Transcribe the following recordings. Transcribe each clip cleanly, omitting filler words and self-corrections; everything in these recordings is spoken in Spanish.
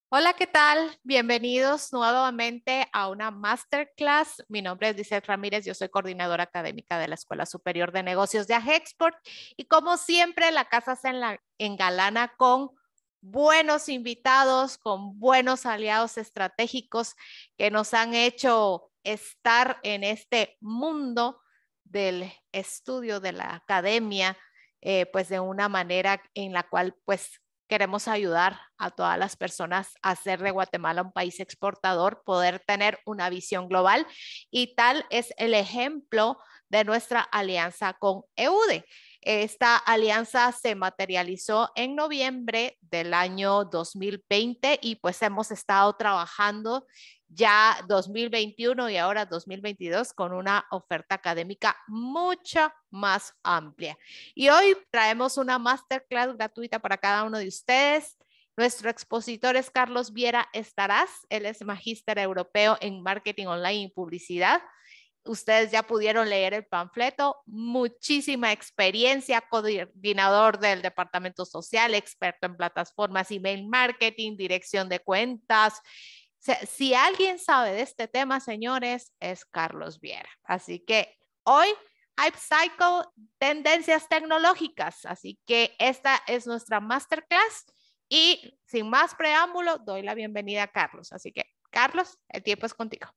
Hola, ¿qué tal? Bienvenidos nuevamente a una masterclass. Mi nombre es Lizeth Ramírez, yo soy coordinadora académica de la Escuela Superior de Negocios de Agexport y como siempre la casa se engalana con buenos invitados, con buenos aliados estratégicos que nos han hecho estar en este mundo del estudio de la academia, pues de una manera en la cual pues queremos ayudar a todas las personas a hacer de Guatemala un país exportador, poder tener una visión global y tal es el ejemplo de nuestra alianza con EUDE. Esta alianza se materializó en noviembre del año 2020 y pues hemos estado trabajando ya 2021 y ahora 2022 con una oferta académica mucho más amplia. Y hoy traemos una masterclass gratuita para cada uno de ustedes. Nuestro expositor es Carlos Viera Estarás. Él es magíster europeo en marketing online y publicidad. Ustedes ya pudieron leer el panfleto, muchísima experiencia, coordinador del departamento social, experto en plataformas email marketing, dirección de cuentas. Si alguien sabe de este tema, señores, es Carlos Viera. Así que hoy, Hype Cycle, tendencias tecnológicas. Así que esta es nuestra masterclass y sin más preámbulo, doy la bienvenida a Carlos. Así que, Carlos, el tiempo es contigo.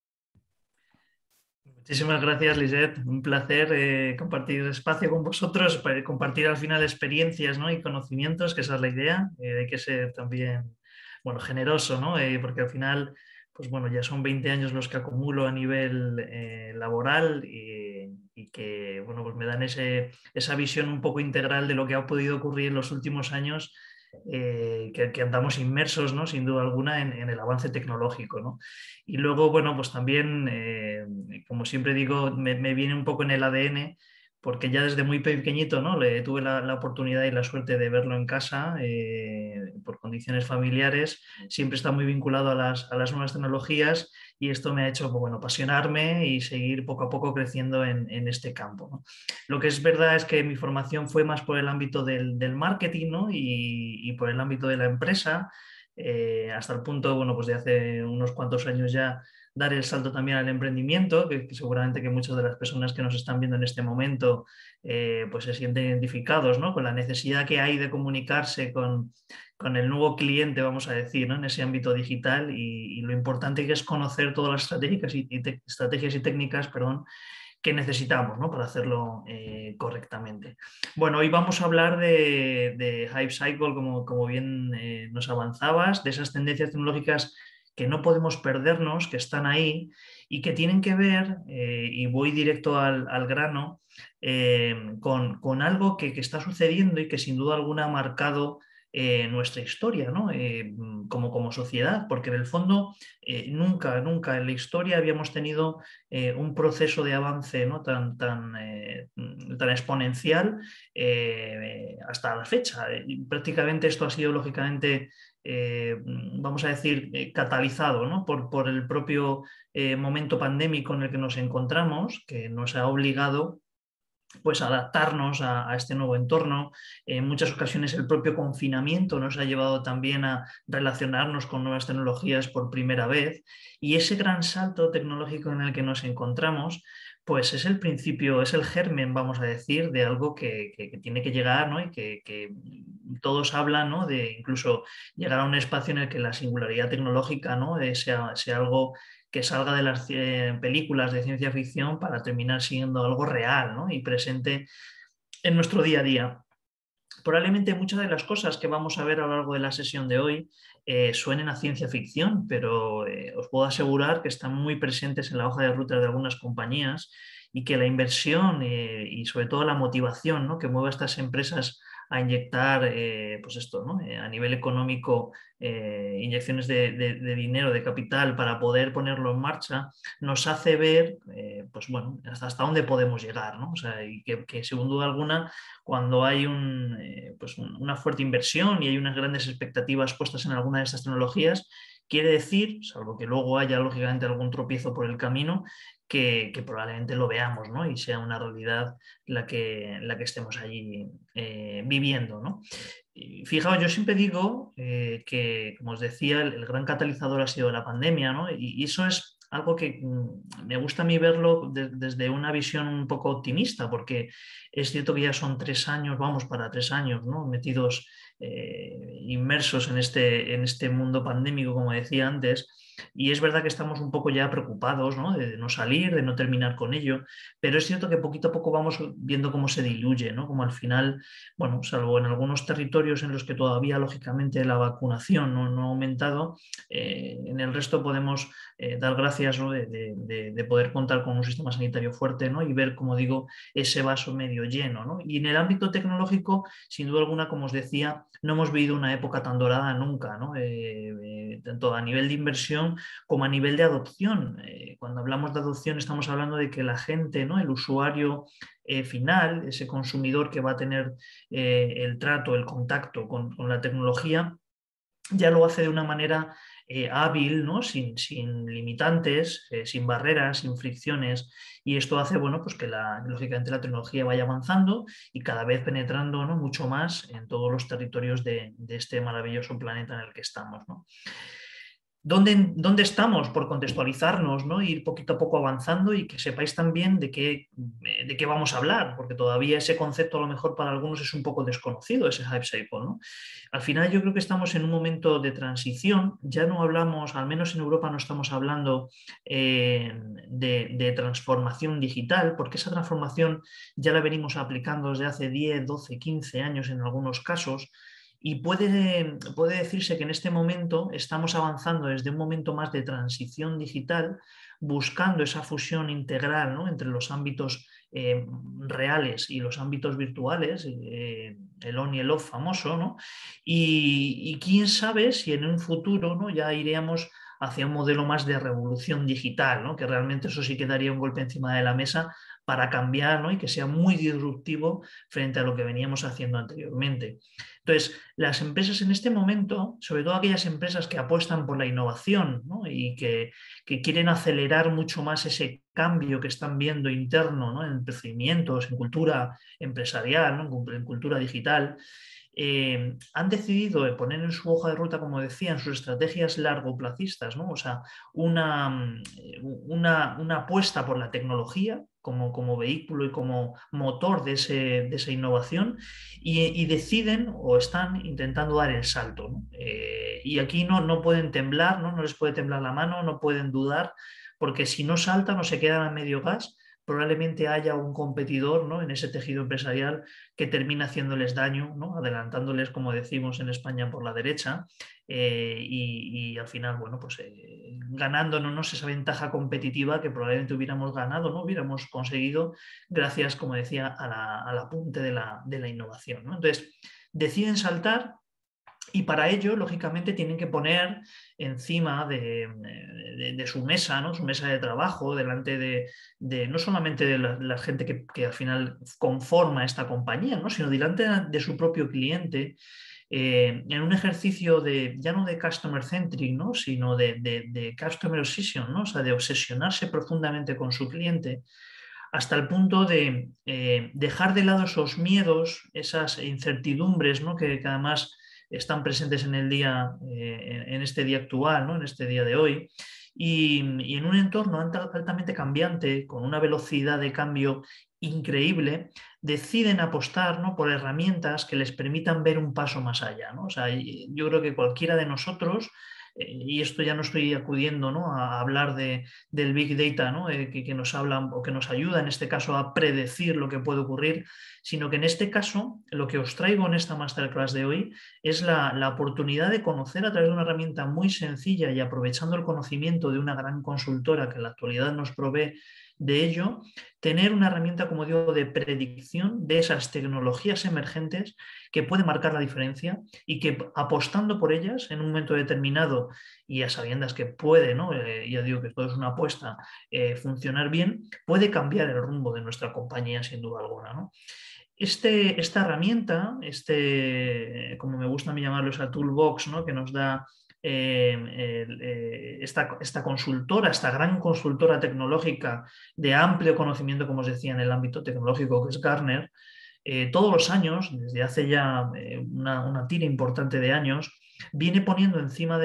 Muchísimas gracias, Lisette. Un placer compartir espacio con vosotros, para compartir al final experiencias, ¿no? Y conocimientos, que esa es la idea. Hay que ser también, bueno, generoso, ¿no? Porque al final, pues bueno, ya son 20 años los que acumulo a nivel laboral y que, bueno, pues me dan esa visión un poco integral de lo que ha podido ocurrir en los últimos años, que andamos inmersos, ¿no? Sin duda alguna, en el avance tecnológico, ¿no? Y luego, bueno, pues también, como siempre digo, me viene un poco en el ADN, porque ya desde muy pequeñito, ¿no? Tuve la oportunidad y la suerte de verlo en casa, por condiciones familiares. Siempre está muy vinculado a las nuevas tecnologías y esto me ha hecho, pues, bueno, apasionarme y seguir poco a poco creciendo en este campo, ¿no? Lo que es verdad es que mi formación fue más por el ámbito del marketing, ¿no? Y por el ámbito de la empresa, hasta el punto, bueno, pues de hace unos cuantos años ya dar el salto también al emprendimiento, que seguramente que muchas de las personas que nos están viendo en este momento pues se sienten identificados, ¿no? Con la necesidad que hay de comunicarse con el nuevo cliente, vamos a decir, ¿no? En ese ámbito digital y lo importante que es conocer todas las estrategias y técnicas, perdón, que necesitamos, ¿no? Para hacerlo correctamente. Bueno, hoy vamos a hablar de Hype Cycle, como bien nos avanzabas, de esas tendencias tecnológicas que no podemos perdernos, que están ahí y que tienen que ver, y voy directo al grano, con algo que está sucediendo y que sin duda alguna ha marcado nuestra historia, ¿no? Como sociedad, porque en el fondo nunca en la historia habíamos tenido un proceso de avance, ¿no? tan exponencial hasta la fecha. Y prácticamente esto ha sido lógicamente, vamos a decir, catalizado, ¿no? por el propio momento pandémico en el que nos encontramos, que nos ha obligado pues adaptarnos a este nuevo entorno. En muchas ocasiones el propio confinamiento nos ha llevado también a relacionarnos con nuevas tecnologías por primera vez y ese gran salto tecnológico en el que nos encontramos pues es el principio, es el germen, vamos a decir, de algo que tiene que llegar, ¿no? Y que todos hablan, ¿no? De incluso llegar a un espacio en el que la singularidad tecnológica, ¿no? sea algo que salga de las películas de ciencia ficción para terminar siendo algo real, ¿no? Y presente en nuestro día a día. Probablemente muchas de las cosas que vamos a ver a lo largo de la sesión de hoy suenen a ciencia ficción, pero os puedo asegurar que están muy presentes en la hoja de ruta de algunas compañías y que la inversión y sobre todo la motivación, ¿no? Que mueve a estas empresas a inyectar, pues esto, ¿no? A nivel económico, inyecciones de dinero, de capital para poder ponerlo en marcha, nos hace ver, pues bueno, hasta dónde podemos llegar, ¿no? O sea, y que sin duda alguna cuando hay pues una fuerte inversión y hay unas grandes expectativas puestas en alguna de estas tecnologías, quiere decir, salvo que luego haya lógicamente algún tropiezo por el camino, que probablemente lo veamos, ¿no? Y sea una realidad la que estemos allí viviendo, ¿no? Y fijaos, yo siempre digo que, como os decía, el gran catalizador ha sido la pandemia, ¿no? Y eso es algo que me gusta a mí verlo desde una visión un poco optimista, porque es cierto que ya son 3 años, vamos para 3 años, ¿no? Metidos, inmersos en este mundo pandémico, como decía antes. Y es verdad que estamos un poco ya preocupados, ¿no? De no salir, de no terminar con ello, pero es cierto que poquito a poco vamos viendo cómo se diluye, ¿no? Como al final, bueno, salvo en algunos territorios en los que todavía, lógicamente, la vacunación no ha aumentado, en el resto podemos dar gracias, ¿no? de poder contar con un sistema sanitario fuerte, ¿no? Y ver, como digo, ese vaso medio lleno, ¿no? Y en el ámbito tecnológico, sin duda alguna, como os decía, no hemos vivido una época tan dorada nunca, ¿no? Tanto a nivel de inversión como a nivel de adopción. Cuando hablamos de adopción estamos hablando de que la gente, ¿no? El usuario final, ese consumidor que va a tener el trato, el contacto con la tecnología, ya lo hace de una manera hábil, ¿no? Sin limitantes, sin barreras, sin fricciones, y esto hace, bueno, pues que lógicamente la tecnología vaya avanzando y cada vez penetrando, ¿no? Mucho más en todos los territorios de este maravilloso planeta en el que estamos, ¿no? ¿Dónde estamos? Por contextualizarnos, ¿no? Ir poquito a poco avanzando y que sepáis también de qué vamos a hablar, porque todavía ese concepto a lo mejor para algunos es un poco desconocido, ese hype cycle, ¿no? Al final yo creo que estamos en un momento de transición, ya no hablamos, al menos en Europa no estamos hablando de transformación digital, porque esa transformación ya la venimos aplicando desde hace 10, 12, 15 años en algunos casos. Y puede decirse que en este momento estamos avanzando desde un momento más de transición digital, buscando esa fusión integral, ¿no? Entre los ámbitos reales y los ámbitos virtuales, el on y el off famoso, ¿no? Y quién sabe si en un futuro, ¿no? Ya iríamos hacia un modelo más de revolución digital, ¿no? Que realmente eso sí que daría un golpe encima de la mesa para cambiar, ¿no? Y que sea muy disruptivo frente a lo que veníamos haciendo anteriormente. Entonces, las empresas en este momento, sobre todo aquellas empresas que apuestan por la innovación, ¿no? Y que quieren acelerar mucho más ese cambio que están viendo interno, ¿no? En procedimientos, en cultura empresarial, ¿no? En cultura digital, han decidido poner en su hoja de ruta, como decía, en sus estrategias largoplacistas, ¿no? O sea, una apuesta por la tecnología como vehículo y como motor de esa innovación y deciden o están intentando dar el salto, ¿no? Y aquí no pueden temblar, ¿no? No les puede temblar la mano, no pueden dudar, porque si no saltan o se quedan a medio gas, probablemente haya un competidor, ¿no? En ese tejido empresarial que termina haciéndoles daño, ¿no? Adelantándoles, como decimos en España, por la derecha, y al final, bueno, pues ganándonos esa ventaja competitiva que probablemente hubiéramos ganado, no hubiéramos conseguido gracias, como decía, al apunte de la innovación, ¿no? Entonces, deciden saltar. Y para ello, lógicamente, tienen que poner encima de su mesa, ¿no? Su mesa de trabajo, delante no solamente de la gente que al final conforma esta compañía, ¿no? Sino delante de su propio cliente, en un ejercicio ya no de customer centric, ¿no? Sino de customer obsession, ¿no? O sea, de obsesionarse profundamente con su cliente hasta el punto de dejar de lado esos miedos, esas incertidumbres, ¿no? Que además están presentes en el día, en este día actual, ¿no? En este día de hoy, y en un entorno altamente cambiante, con una velocidad de cambio increíble, deciden apostar, ¿no? Por herramientas que les permitan ver un paso más allá, ¿no? O sea, yo creo que cualquiera de nosotros, y esto ya no estoy acudiendo, ¿no? A hablar del Big Data, ¿no? Que nos habla o que nos ayuda en este caso a predecir lo que puede ocurrir, sino que en este caso lo que os traigo en esta masterclass de hoy es la oportunidad de conocer a través de una herramienta muy sencilla y aprovechando el conocimiento de una gran consultora que en la actualidad nos provee de ello, tener una herramienta, como digo, de predicción de esas tecnologías emergentes que puede marcar la diferencia y que apostando por ellas en un momento determinado y a sabiendas que puede, ¿no? Ya digo que todo es una apuesta, funcionar bien, puede cambiar el rumbo de nuestra compañía sin duda alguna, ¿no? Esta herramienta, como me gusta a mí llamarlo, esa toolbox, ¿no? Que nos da esta consultora, esta gran consultora tecnológica de amplio conocimiento, como os decía, en el ámbito tecnológico, que es Gartner, todos los años, desde hace ya una tira importante de años, viene poniendo encima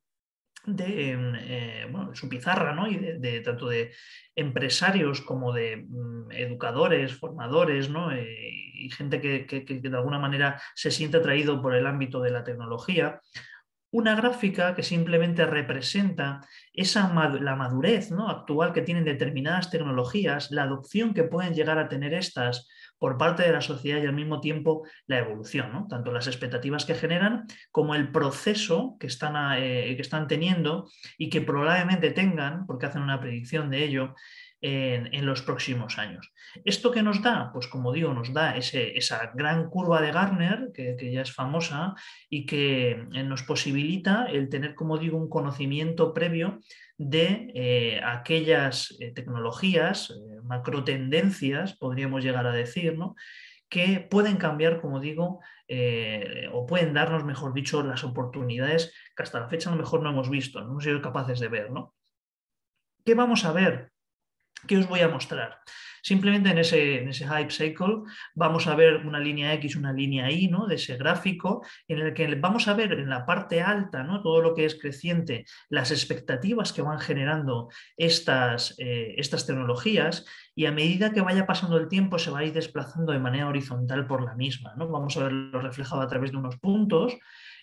de su pizarra, ¿no? Y tanto de empresarios como de educadores, formadores, ¿no? Y gente que de alguna manera se siente atraído por el ámbito de la tecnología, una gráfica que simplemente representa la madurez, ¿no?, actual que tienen determinadas tecnologías, la adopción que pueden llegar a tener estas por parte de la sociedad y al mismo tiempo la evolución, ¿no? Tanto las expectativas que generan como el proceso que están teniendo y que probablemente tengan, porque hacen una predicción de ello, en los próximos años. ¿Esto qué nos da? Pues como digo, nos da esa gran curva de Gartner, que ya es famosa, y que nos posibilita el tener, como digo, un conocimiento previo de aquellas tecnologías, macro tendencias, podríamos llegar a decir, ¿no?, que pueden cambiar, como digo, o pueden darnos, mejor dicho, las oportunidades que hasta la fecha a lo mejor no hemos visto, no hemos sido capaces de ver, ¿no? ¿Qué vamos a ver? ¿Qué os voy a mostrar? Simplemente en ese Hype Cycle vamos a ver una línea X, una línea Y, ¿no?, de ese gráfico, en el que vamos a ver en la parte alta, ¿no?, todo lo que es creciente, las expectativas que van generando estas tecnologías, y a medida que vaya pasando el tiempo se va a ir desplazando de manera horizontal por la misma, ¿no? Vamos a verlo reflejado a través de unos puntos.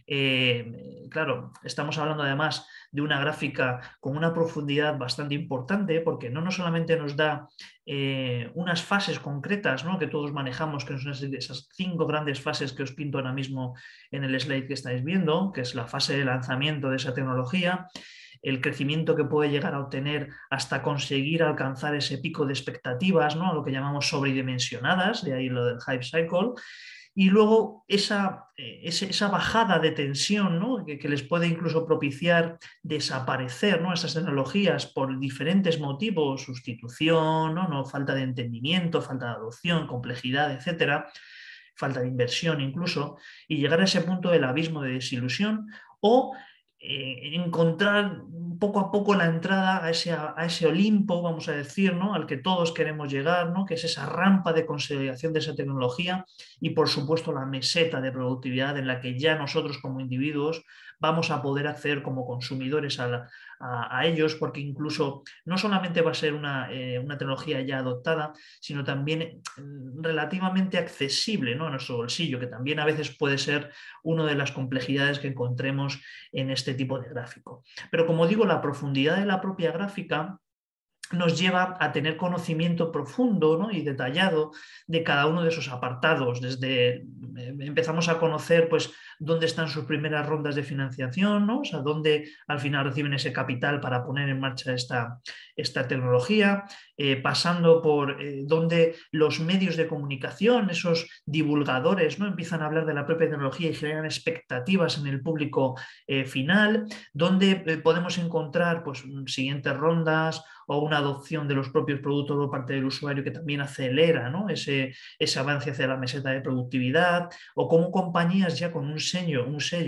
Claro, estamos hablando además de una gráfica con una profundidad bastante importante, porque no solamente nos da unas fases concretas, ¿no?, que todos manejamos, que son esas 5 grandes fases que os pinto ahora mismo en el slide que estáis viendo, que es la fase de lanzamiento de esa tecnología, el crecimiento que puede llegar a obtener hasta conseguir alcanzar ese pico de expectativas, ¿no?, lo que llamamos sobredimensionadas, de ahí lo del Hype Cycle. Y luego esa bajada de tensión, ¿no?, que les puede incluso propiciar desaparecer, ¿no?, esas tecnologías por diferentes motivos, sustitución, ¿no? Falta de entendimiento, falta de adopción, complejidad, etcétera, falta de inversión incluso, y llegar a ese punto del abismo de desilusión, o encontrar poco a poco la entrada a ese Olimpo, vamos a decir, ¿no?, al que todos queremos llegar, ¿no?, que es esa rampa de consolidación de esa tecnología, y por supuesto la meseta de productividad en la que ya nosotros como individuos vamos a poder acceder como consumidores a ellos, porque incluso no solamente va a ser una tecnología ya adoptada, sino también relativamente accesible, ¿no?, a nuestro bolsillo, que también a veces puede ser una de las complejidades que encontremos en este tipo de gráfico. Pero como digo, la profundidad de la propia gráfica nos lleva a tener conocimiento profundo, ¿no?, y detallado de cada uno de esos apartados. Desde empezamos a conocer, pues, dónde están sus primeras rondas de financiación, ¿no?, o sea, dónde al final reciben ese capital para poner en marcha esta tecnología, pasando por dónde los medios de comunicación, esos divulgadores, ¿no?, empiezan a hablar de la propia tecnología y generan expectativas en el público final, donde podemos encontrar, pues, siguientes rondas o una adopción de los propios productos por parte del usuario que también acelera, ¿no?, ese avance hacia la meseta de productividad, o como compañías ya con un sello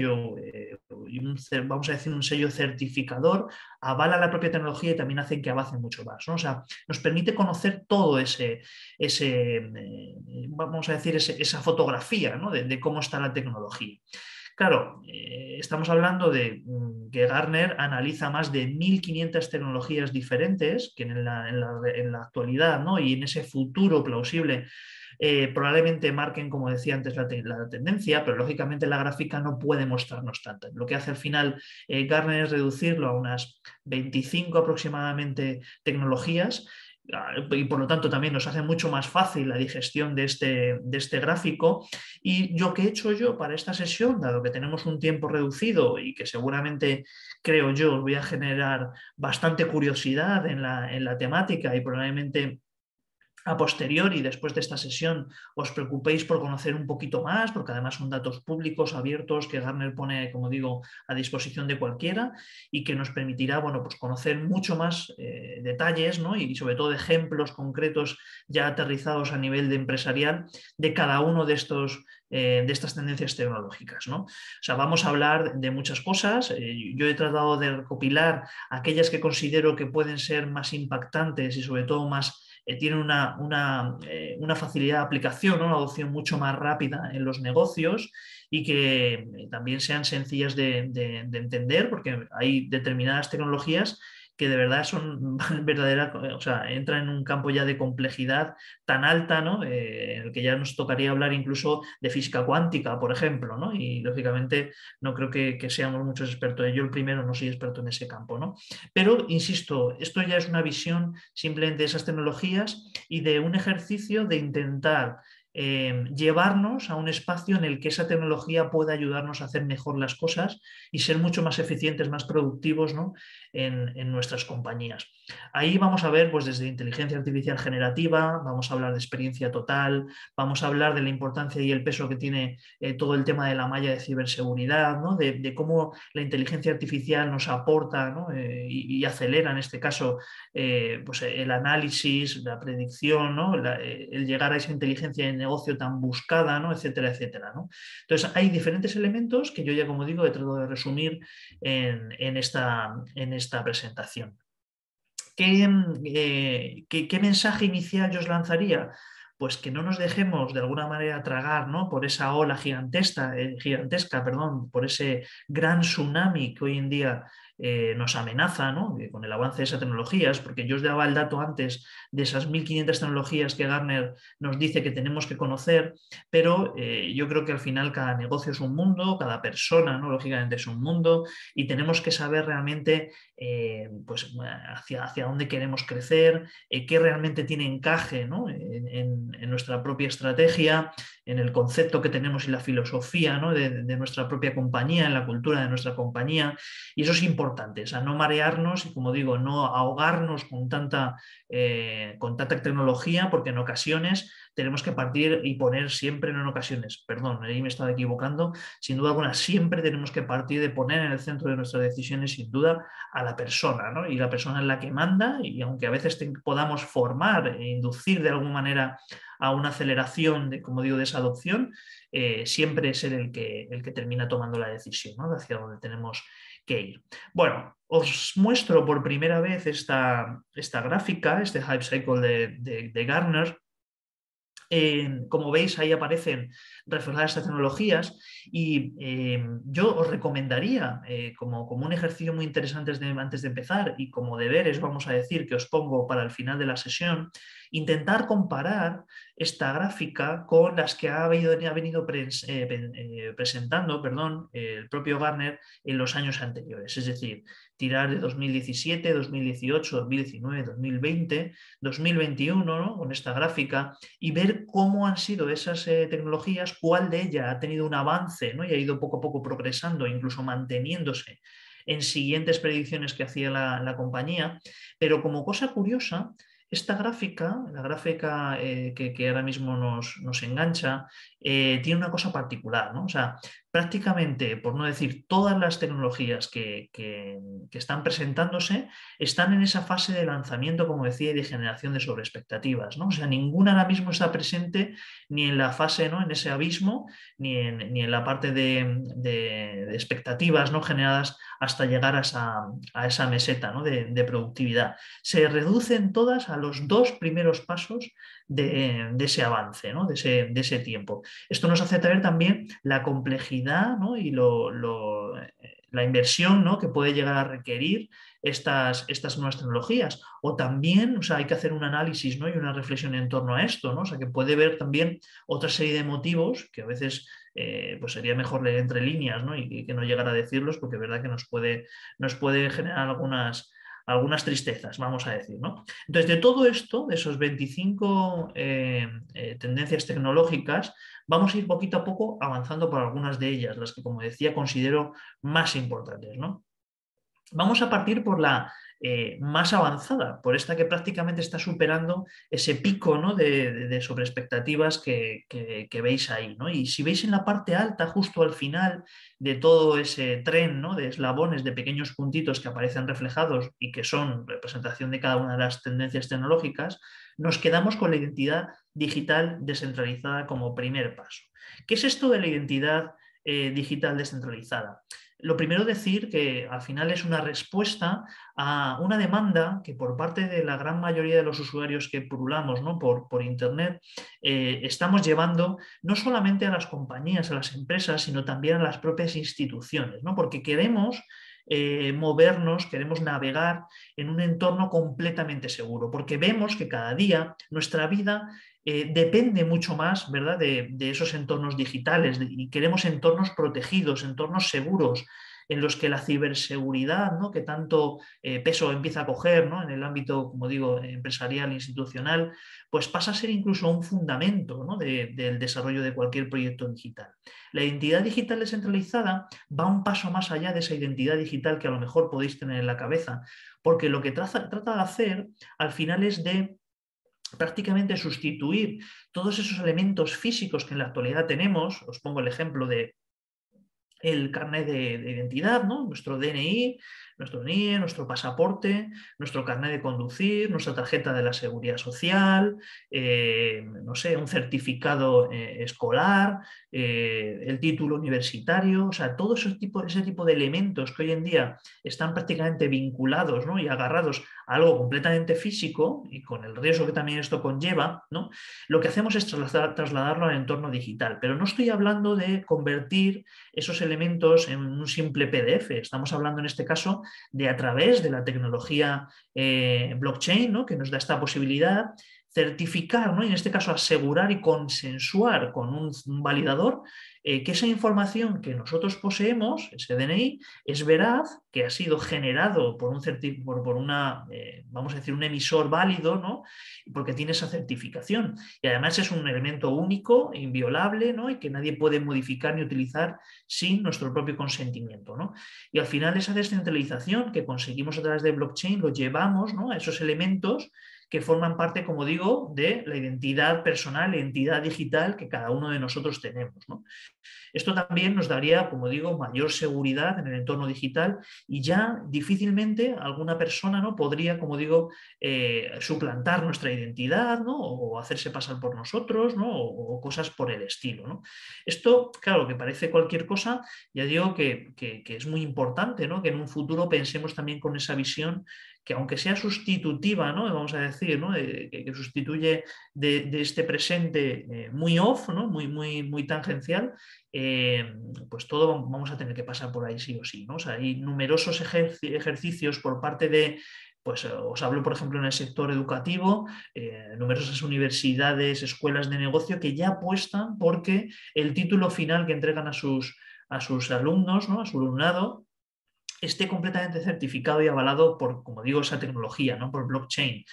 vamos a decir, un sello certificador, avala la propia tecnología y también hacen que avance mucho más, ¿no? O sea, nos permite conocer todo vamos a decir, esa fotografía, ¿no?, de cómo está la tecnología. Claro, estamos hablando de que Gartner analiza más de 1.500 tecnologías diferentes que en la actualidad, ¿no?, y en ese futuro plausible probablemente marquen, como decía antes, la tendencia, pero lógicamente la gráfica no puede mostrarnos tanto. Lo que hace al final Gartner es reducirlo a unas 25 aproximadamente tecnologías, y por lo tanto también nos hace mucho más fácil la digestión de este gráfico. Y lo que he hecho yo para esta sesión, dado que tenemos un tiempo reducido y que seguramente, creo yo, os voy a generar bastante curiosidad en la temática, y probablemente a posteriori, después de esta sesión, os preocupéis por conocer un poquito más, porque además son datos públicos, abiertos, que Gartner pone, como digo, a disposición de cualquiera, y que nos permitirá, bueno, pues conocer mucho más detalles, ¿no?, y sobre todo ejemplos concretos ya aterrizados a nivel de empresarial de cada uno de estas tendencias tecnológicas, ¿no? O sea, vamos a hablar de muchas cosas. Yo he tratado de recopilar aquellas que considero que pueden ser más impactantes y sobre todo más tienen una facilidad de aplicación, ¿no? Una adopción mucho más rápida en los negocios y que también sean sencillas de entender, porque hay determinadas tecnologías que de verdad son verdaderas, o sea, entran en un campo ya de complejidad tan alta, ¿no? En el que ya nos tocaría hablar incluso de física cuántica, por ejemplo, ¿no? Y lógicamente no creo que seamos muchos expertos. Yo el primero no soy experto en ese campo, ¿no? Pero, insisto, esto ya es una visión simplemente de esas tecnologías y de un ejercicio de intentar llevarnos a un espacio en el que esa tecnología pueda ayudarnos a hacer mejor las cosas y ser mucho más eficientes, más productivos, ¿no? en nuestras compañías. Ahí vamos a ver, pues desde inteligencia artificial generativa, vamos a hablar de experiencia total, vamos a hablar de la importancia y el peso que tiene todo el tema de la malla de ciberseguridad, ¿no? De cómo la inteligencia artificial nos aporta, ¿no? y acelera en este caso pues el análisis, la predicción, ¿no? El llegar a esa inteligencia de negocio tan buscada, ¿no? Etcétera, etcétera, ¿no? Entonces hay diferentes elementos que yo ya, como digo, he tratado de resumir en esta presentación. ¿Qué mensaje inicial yo os lanzaría? Pues que no nos dejemos de alguna manera tragar, ¿no? Por esa ola gigantesca, perdón, por ese gran tsunami que hoy en día nos amenaza, ¿no? Con el avance de esas tecnologías, porque yo os daba el dato antes de esas 1.500 tecnologías que Gartner nos dice que tenemos que conocer, pero yo creo que al final cada negocio es un mundo, cada persona, ¿no? Lógicamente es un mundo y tenemos que saber realmente pues, hacia dónde queremos crecer, qué realmente tiene encaje, ¿no? en nuestra propia estrategia, en el concepto que tenemos y la filosofía, ¿no? de nuestra propia compañía, en la cultura de nuestra compañía. Y eso es importante, o sea, no marearnos y, como digo, no ahogarnos con tanta tecnología, porque en ocasiones tenemos que partir y poner siempre, no en ocasiones, perdón, ahí me estaba equivocando, sin duda alguna, siempre tenemos que partir de poner en el centro de nuestras decisiones, sin duda, a la persona, ¿no? Y la persona es la que manda, y aunque a veces podamos formar e inducir de alguna manera a una aceleración, como digo, de esa adopción, siempre es él el que termina tomando la decisión, ¿no? Hacia dónde tenemos que ir. Bueno, os muestro por primera vez esta gráfica, este Hype Cycle de Gartner. Como veis, ahí aparecen reflejadas estas tecnologías y yo os recomendaría, como un ejercicio muy interesante antes de empezar y como deberes, vamos a decir, que os pongo para el final de la sesión, intentar comparar esta gráfica con las que ha venido presentando, perdón, el propio Gartner en los años anteriores. Es decir, tirar de 2017, 2018, 2019, 2020, 2021, ¿no? Con esta gráfica y ver cómo han sido esas tecnologías, cuál de ellas ha tenido un avance, ¿no? Y ha ido poco a poco progresando, incluso manteniéndose en siguientes predicciones que hacía la compañía. Pero como cosa curiosa, esta gráfica, la gráfica que ahora mismo nos engancha, tiene una cosa particular, ¿no? O sea, prácticamente, por no decir todas las tecnologías que están presentándose, están en esa fase de lanzamiento, como decía, y de generación de sobreexpectativas, ¿no? O sea, ninguna ahora mismo está presente ni en la fase, ¿no? En ese abismo, ni en la parte de expectativas, ¿no? Generadas hasta llegar a esa meseta, ¿no? de productividad. Se reducen todas a los dos primeros pasos de ese avance, ¿no? de ese tiempo. Esto nos hace ver también la complejidad, ¿no? y la inversión, ¿no? que puede llegar a requerir estas nuevas tecnologías. O también, o sea, hay que hacer un análisis, ¿no? y una reflexión en torno a esto, ¿no? O sea, que puede ver también otra serie de motivos que a veces pues sería mejor leer entre líneas, ¿no? y que no llegar a decirlos, porque es verdad que nos puede generar algunas tristezas, vamos a decir, ¿no? Entonces, de todo esto, de esos 25 tendencias tecnológicas, vamos a ir poquito a poco avanzando por algunas de ellas, las que, como decía, considero más importantes, ¿no? Vamos a partir por la más avanzada, por esta que prácticamente está superando ese pico, ¿no? de sobreexpectativas que veis ahí, ¿no? Y si veis en la parte alta, justo al final de todo ese tren, ¿no? de eslabones, de pequeños puntitos que aparecen reflejados y que son representación de cada una de las tendencias tecnológicas, nos quedamos con la identidad digital descentralizada como primer paso. ¿Qué es esto de la identidad digital descentralizada? Lo primero decir que al final es una respuesta a una demanda que por parte de la gran mayoría de los usuarios que pululamos, ¿no? por Internet, estamos llevando no solamente a las compañías, a las empresas, sino también a las propias instituciones, ¿no? Porque queremos movernos, queremos navegar en un entorno completamente seguro, porque vemos que cada día nuestra vida depende mucho más, ¿verdad?, de esos entornos digitales y queremos entornos protegidos, entornos seguros, en los que la ciberseguridad, ¿no?, que tanto peso empieza a coger, ¿no?, en el ámbito, como digo, empresarial, institucional, pues pasa a ser incluso un fundamento, ¿no?, del desarrollo de cualquier proyecto digital. La identidad digital descentralizada va un paso más allá de esa identidad digital que a lo mejor podéis tener en la cabeza, porque lo que trata de hacer al final es de prácticamente sustituir todos esos elementos físicos que en la actualidad tenemos. Os pongo el ejemplo de el carnet de identidad, ¿no? Nuestro DNI, nuestro NIE, nuestro pasaporte, nuestro carnet de conducir, nuestra tarjeta de la seguridad social, no sé, un certificado escolar, el título universitario, o sea, todo ese tipo de elementos que hoy en día están prácticamente vinculados, ¿no?, y agarrados a algo completamente físico y con el riesgo que también esto conlleva, ¿no? Lo que hacemos es trasladarlo al entorno digital, pero no estoy hablando de convertir esos elementos en un simple PDF. Estamos hablando en este caso de a través de la tecnología blockchain, ¿no?, que nos da esta posibilidad, certificar, ¿no?, y en este caso asegurar y consensuar con un validador que esa información que nosotros poseemos, ese DNI, es veraz, que ha sido generado por vamos a decir, un emisor válido, ¿no?, porque tiene esa certificación. Y además es un elemento único, inviolable, ¿no?, y que nadie puede modificar ni utilizar sin nuestro propio consentimiento, ¿no? Y al final esa descentralización que conseguimos a través de blockchain lo llevamos, ¿no?, a esos elementos que forman parte, como digo, de la identidad personal, la identidad digital que cada uno de nosotros tenemos, ¿no? Esto también nos daría, como digo, mayor seguridad en el entorno digital y ya difícilmente alguna persona, ¿no?, podría, como digo, suplantar nuestra identidad, ¿no?, o hacerse pasar por nosotros, ¿no?, o cosas por el estilo, ¿no? Esto, claro, que parece cualquier cosa, ya digo que es muy importante, ¿no?, que en un futuro pensemos también con esa visión que aunque sea sustitutiva, ¿no?, vamos a decir, ¿no?, que sustituye de este presente muy off, ¿no?, muy tangencial, pues todo vamos a tener que pasar por ahí sí o sí, ¿no? O sea, hay numerosos ejercicios por parte de, pues os hablo por ejemplo en el sector educativo, numerosas universidades, escuelas de negocio que ya apuestan porque el título final que entregan a sus alumnos, ¿no?, a su alumnado, esté completamente certificado y avalado por, como digo, esa tecnología, ¿no?, por blockchain,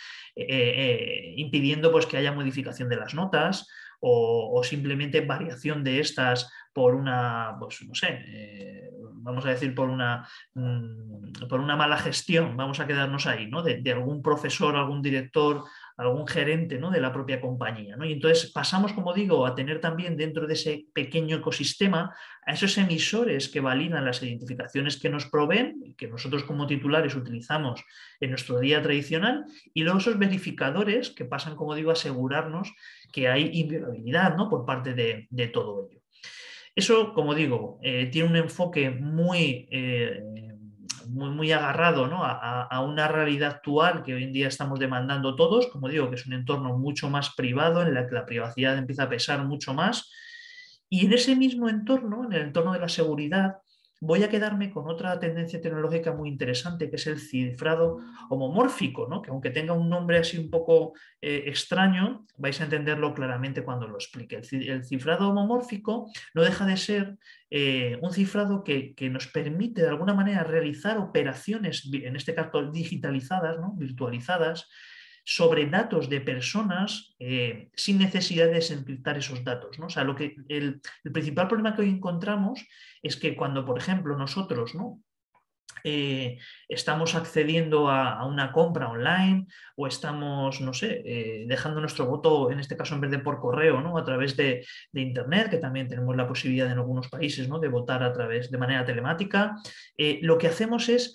impidiendo pues, que haya modificación de las notas o simplemente variación de estas por una, pues no sé, vamos a decir por una mala gestión, vamos a quedarnos ahí, ¿no?, de algún profesor, algún director, algún gerente, ¿no?, de la propia compañía, ¿no? Y entonces pasamos, como digo, a tener también dentro de ese pequeño ecosistema a esos emisores que validan las identificaciones que nos proveen, que nosotros como titulares utilizamos en nuestro día tradicional, y luego esos verificadores que pasan, como digo, a asegurarnos que hay inviolabilidad, ¿no?, por parte de todo ello. Eso, como digo, tiene un enfoque muy agarrado, ¿no?, a una realidad actual que hoy en día estamos demandando todos, como digo, que es un entorno mucho más privado, en el que la privacidad empieza a pesar mucho más. Y en ese mismo entorno, en el entorno de la seguridad, voy a quedarme con otra tendencia tecnológica muy interesante, que es el cifrado homomórfico, ¿no?, que aunque tenga un nombre así un poco extraño, vais a entenderlo claramente cuando lo explique. El cifrado homomórfico no deja de ser un cifrado que nos permite de alguna manera realizar operaciones, en este caso digitalizadas, ¿no?, virtualizadas, sobre datos de personas sin necesidad de desencriptar esos datos, ¿no? O sea, el principal problema que hoy encontramos es que cuando, por ejemplo, nosotros, ¿no?, estamos accediendo a una compra online o estamos, no sé, dejando nuestro voto, en este caso en vez de por correo, ¿no?, a través de Internet, que también tenemos la posibilidad en algunos países, ¿no?, de votar a través de manera telemática, lo que hacemos es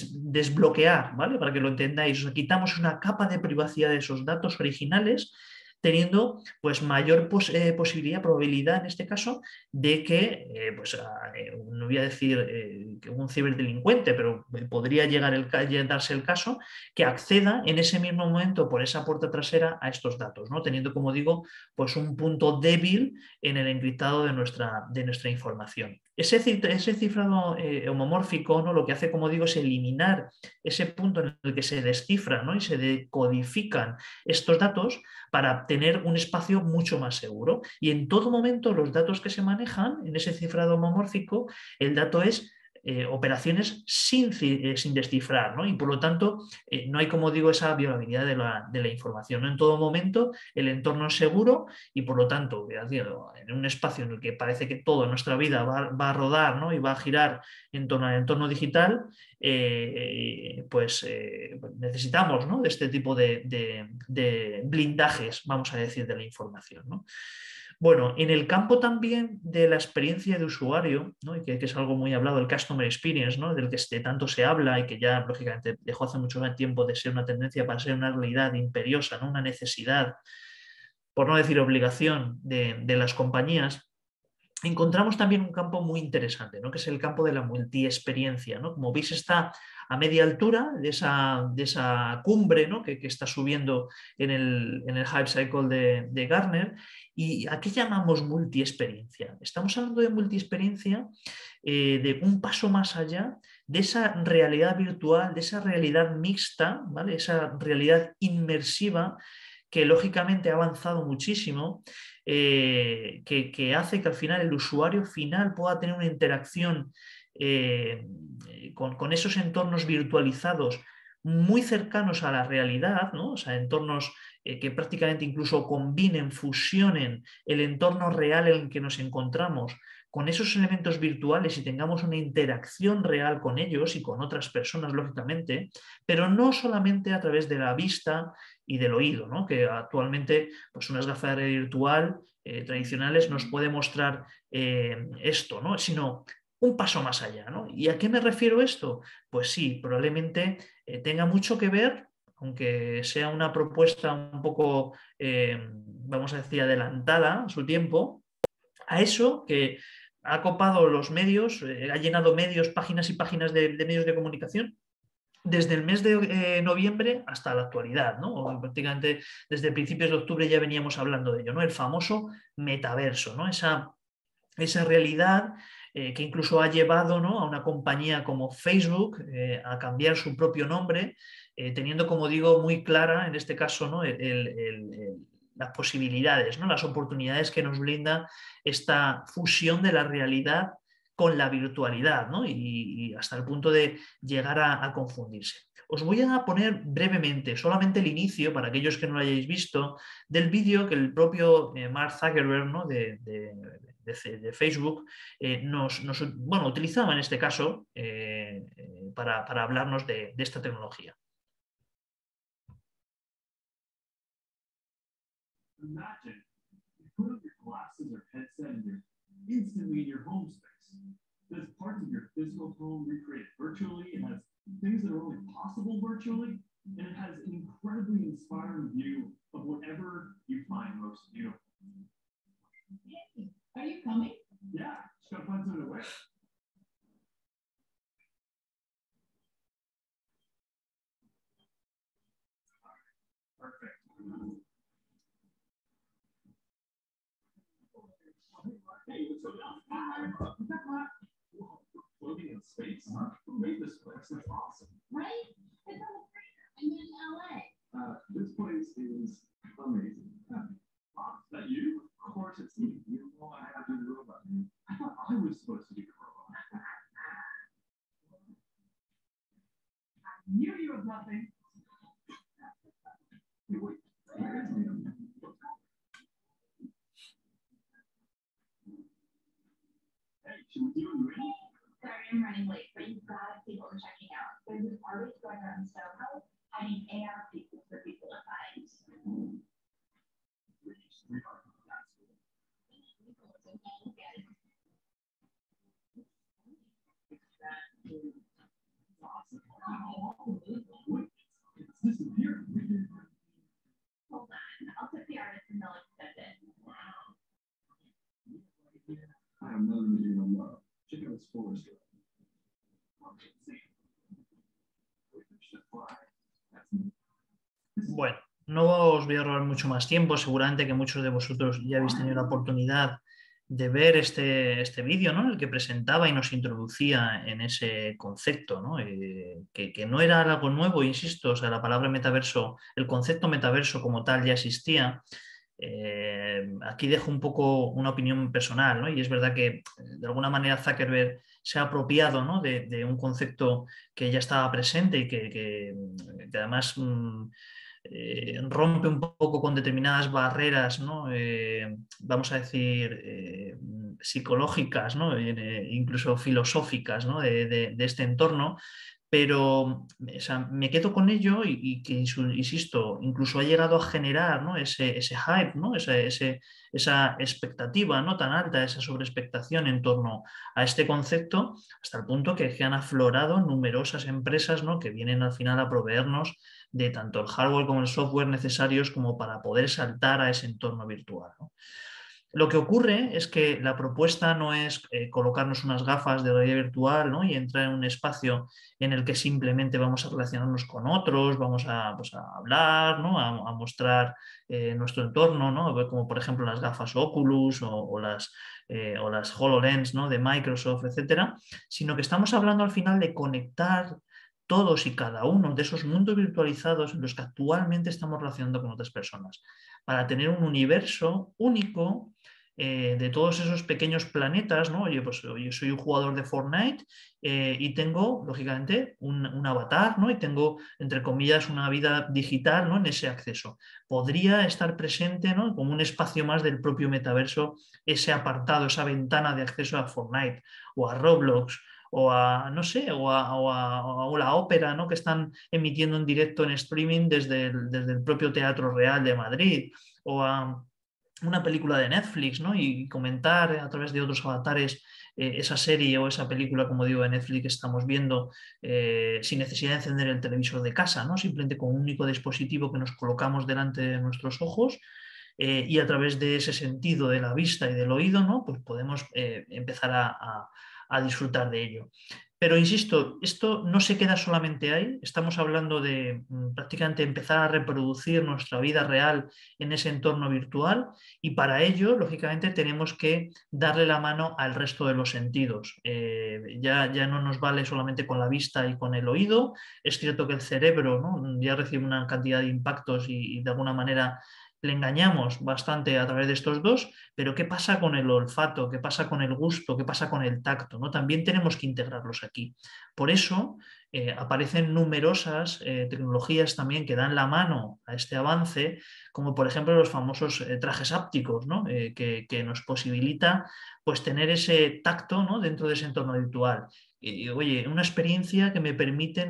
desbloquear, ¿vale?, para que lo entendáis. O sea, quitamos una capa de privacidad de esos datos originales, teniendo pues mayor posibilidad, probabilidad en este caso, de que, no voy a decir que un ciberdelincuente, pero podría darse el caso que acceda en ese mismo momento por esa puerta trasera a estos datos, ¿no? Teniendo, como digo, pues un punto débil en el encriptado de nuestra información. Ese cifrado homomórfico, ¿no? Lo que hace, como digo, es eliminar ese punto en el que se descifran, ¿no? Y se decodifican estos datos para tener un espacio mucho más seguro. Y en todo momento los datos que se manejan en ese cifrado homomórfico, el dato es operaciones sin descifrar, ¿no? Y por lo tanto no hay, como digo, esa violabilidad de la información, ¿no? En todo momento el entorno es seguro y por lo tanto en un espacio en el que parece que toda nuestra vida va a rodar, ¿no? Y va a girar en torno al entorno digital, necesitamos, ¿no? De este tipo de blindajes, vamos a decir, de la información, ¿no? Bueno, en el campo también de la experiencia de usuario, ¿no? Y que es algo muy hablado, el Customer Experience, ¿no? Del que tanto se habla y que ya, lógicamente, dejó hace mucho tiempo de ser una tendencia para ser una realidad imperiosa, ¿no? Una necesidad, por no decir obligación, de las compañías. Encontramos también un campo muy interesante, ¿no? Que es el campo de la multiexperiencia, ¿no? Como veis, está a media altura de esa cumbre, ¿no? que está subiendo en el Hype Cycle de Gartner. ¿Y a qué llamamos multiexperiencia? Estamos hablando de multiexperiencia, de un paso más allá de esa realidad virtual, de esa realidad mixta, ¿vale? Esa realidad inmersiva que lógicamente ha avanzado muchísimo, que hace que al final el usuario final pueda tener una interacción con esos entornos virtualizados muy cercanos a la realidad, ¿no? O sea, entornos que prácticamente incluso combinen, fusionen el entorno real en el que nos encontramos con esos elementos virtuales y tengamos una interacción real con ellos y con otras personas, lógicamente, pero no solamente a través de la vista y del oído, ¿no? Que actualmente pues unas gafas de realidad virtual tradicionales nos puede mostrar esto, ¿no? Sino un paso más allá, ¿no? ¿Y a qué me refiero esto? Pues sí, probablemente tenga mucho que ver, aunque sea una propuesta un poco, vamos a decir, adelantada a su tiempo, a eso que ha copado los medios, ha llenado medios, páginas y páginas de medios de comunicación desde el mes de noviembre hasta la actualidad, ¿no? O prácticamente desde principios de octubre ya veníamos hablando de ello, ¿no? El famoso metaverso, ¿no? Esa realidad que incluso ha llevado, ¿no? A una compañía como Facebook a cambiar su propio nombre, teniendo, como digo, muy clara en este caso, ¿no? Las posibilidades, ¿no? Las oportunidades que nos brinda esta fusión de la realidad con la virtualidad, ¿no? Y hasta el punto de llegar a confundirse. Os voy a poner brevemente, solamente el inicio, para aquellos que no lo hayáis visto, del vídeo que el propio Mark Zuckerberg, ¿no? de Facebook utilizaba en este caso para hablarnos de esta tecnología. Imagine you put up your glasses or headset and you're instantly in your home space. There's parts of your physical home recreated virtually. It has things that are only possible virtually, and it has an incredibly inspiring view of whatever you find most beautiful. Hey, are you coming? Yeah, just gotta find something to wear. Perfect. Hey, what's up, now? Floating in space? Who made this place? It's awesome. Right? It's on the trainer. I'm in LA. This place is amazing. Is that you? Of course it's me. You know I had to do the robot. I thought I was supposed to be the robot. I knew you was nothing. Hey, wait. Where is Liam? Hey, should we do you in? Sorry, I'm running late, but you've got people checking out. There's an artist going around Soho. I need AR people for people to find. It's disappeared. Hold on, I'll put the artist in Bueno, no os voy a robar mucho más tiempo. Seguramente que muchos de vosotros ya habéis tenido la oportunidad de ver este vídeo, ¿no? En el que presentaba y nos introducía en ese concepto, ¿no? Que no era algo nuevo, insisto, o sea, la palabra metaverso, el concepto metaverso como tal ya existía. Aquí dejo un poco una opinión personal, ¿no? Y es verdad que de alguna manera Zuckerberg se ha apropiado, ¿no? de un concepto que ya estaba presente y que además rompe un poco con determinadas barreras, ¿no? Vamos a decir, psicológicas, ¿no? Incluso filosóficas, ¿no? de este entorno. Pero o sea, me quedo con ello y que, insisto, incluso ha llegado a generar, ¿no? ese hype, ¿no? Esa expectativa, ¿no? tan alta, esa sobreexpectación en torno a este concepto, hasta el punto que han aflorado numerosas empresas, ¿no? que vienen al final a proveernos de tanto el hardware como el software necesarios como para poder saltar a ese entorno virtual, ¿no? Lo que ocurre es que la propuesta no es colocarnos unas gafas de realidad virtual, ¿no? y entrar en un espacio en el que simplemente vamos a relacionarnos con otros, vamos a, pues, a hablar, ¿no? a mostrar nuestro entorno, ¿no? como por ejemplo las gafas Oculus o las HoloLens, ¿no? de Microsoft, etcétera, sino que estamos hablando al final de conectar todos y cada uno de esos mundos virtualizados en los que actualmente estamos relacionando con otras personas, para tener un universo único de todos esos pequeños planetas, ¿no? Oye, pues yo soy un jugador de Fortnite y tengo, lógicamente, un avatar, ¿no? Y tengo, entre comillas, una vida digital, ¿no? en ese acceso. Podría estar presente, ¿no? como un espacio más del propio metaverso, ese apartado, esa ventana de acceso a Fortnite o a Roblox o a, no sé, o la ópera, ¿no? que están emitiendo en directo en streaming desde el propio Teatro Real de Madrid, o a una película de Netflix, ¿no? y comentar a través de otros avatares esa serie o esa película, como digo, de Netflix que estamos viendo sin necesidad de encender el televisor de casa, ¿no? simplemente con un único dispositivo que nos colocamos delante de nuestros ojos. Y a través de ese sentido de la vista y del oído, ¿no? pues podemos empezar a disfrutar de ello. Pero insisto, esto no se queda solamente ahí, estamos hablando de prácticamente empezar a reproducir nuestra vida real en ese entorno virtual y para ello, lógicamente, tenemos que darle la mano al resto de los sentidos. Ya no nos vale solamente con la vista y con el oído, es cierto que el cerebro, ¿no? ya recibe una cantidad de impactos y de alguna manera le engañamos bastante a través de estos dos, pero ¿qué pasa con el olfato? ¿Qué pasa con el gusto? ¿Qué pasa con el tacto? ¿no? También tenemos que integrarlos aquí. Por eso aparecen numerosas tecnologías también que dan la mano a este avance, como por ejemplo los famosos trajes ápticos, ¿no? que nos posibilita pues, tener ese tacto, ¿no? dentro de ese entorno virtual. Oye, una experiencia que me permite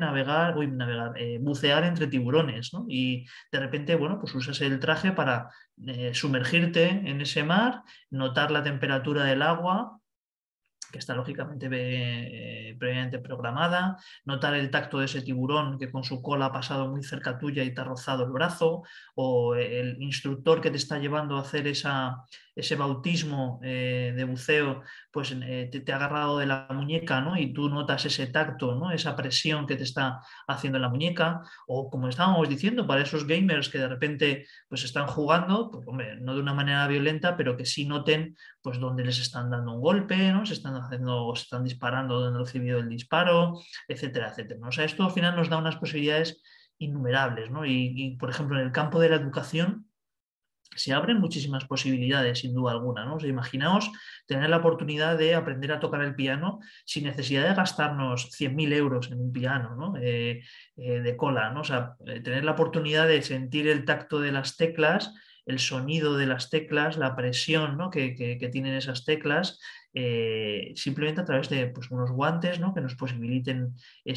bucear entre tiburones, ¿no? Y de repente, bueno, pues usas el traje para sumergirte en ese mar, notar la temperatura del agua, que está lógicamente previamente programada, notar el tacto de ese tiburón que con su cola ha pasado muy cerca tuya y te ha rozado el brazo, o el instructor que te está llevando a hacer ese bautismo de buceo, pues te ha agarrado de la muñeca, ¿no? y tú notas ese tacto, ¿no? esa presión que te está haciendo en la muñeca, o como estábamos diciendo, para esos gamers que de repente pues están jugando, pues, hombre, no de una manera violenta, pero que sí noten pues donde les están dando un golpe, ¿no? se están disparando donde han recibido el disparo, etcétera, etcétera, ¿no? O sea, esto al final nos da unas posibilidades innumerables, ¿no? Por ejemplo, en el campo de la educación se abren muchísimas posibilidades, sin duda alguna, ¿no? O sea, imaginaos tener la oportunidad de aprender a tocar el piano sin necesidad de gastarnos 100.000 euros en un piano, ¿no? De cola, ¿no? O sea, tener la oportunidad de sentir el tacto de las teclas, el sonido de las teclas, la presión, ¿no? que tienen esas teclas, simplemente a través de pues, unos guantes, ¿no? que nos posibiliten